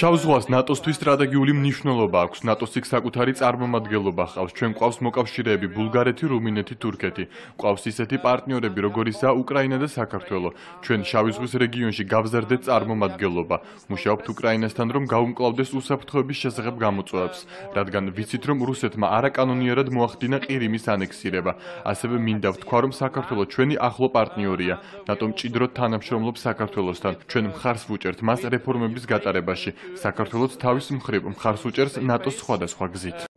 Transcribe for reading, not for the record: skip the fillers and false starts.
შავ ზღვას ნატოსთვის სტრატეგიული მნიშვნელობა აქვს. ნატოს იქ საკუთარი წარმომადგენლობა ჰყავს. ჩვენ გვყავს მოკავშირეები ბულგარეთი, რუმინეთი, თურქეთი. გვყავს ისეთი პარტნიორები, როგორიცაა უკრაინა და საქართველო. ჩვენ შავი ზღვის რეგიონში გავზარდეთ წარმომადგენლობა. მუშაობთ უკრაინასთან, რომ გაუმკლავდეს უსაფრთხოების შესახებ გამოწვევებს, რადგან ვიცით, რომ რუსეთმა არაკანონიერად მოახდინა ყირიმის ანექსირება. ასევე მინდა ვთქვა, რომ საქართველო ჩვენი ახლო პარტნიორია. ნატომ მჭიდროდ თანამშრომლობს საქართველოსთან. ჩვენ მხარს ვუჭერთ მას რეფორმების გატარებაში. საქართველოც თავის მხრივ მხარს უჭერს ნატოს სხვადასხვა გზით.